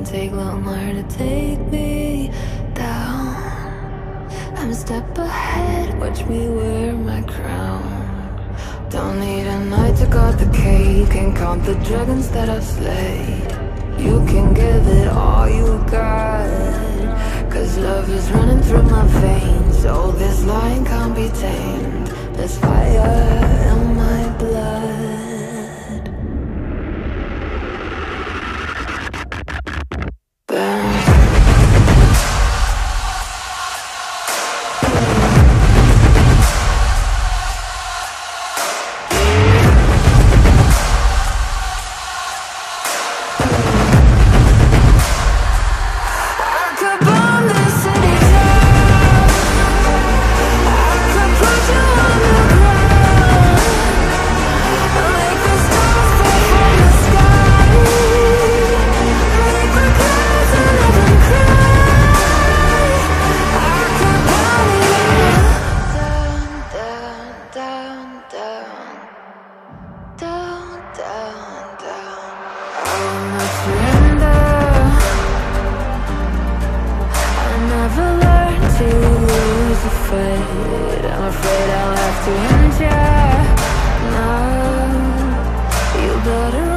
take longer to take me down. I'm a step ahead, watch me wear my crown. Don't need a night to cut the cake, can count the dragons that I've slayed. You can give it all you got, cause love is running through my veins. Oh, this lion can't be tamed. There's fire in my blood. I'm afraid I'll have to end ya now. You better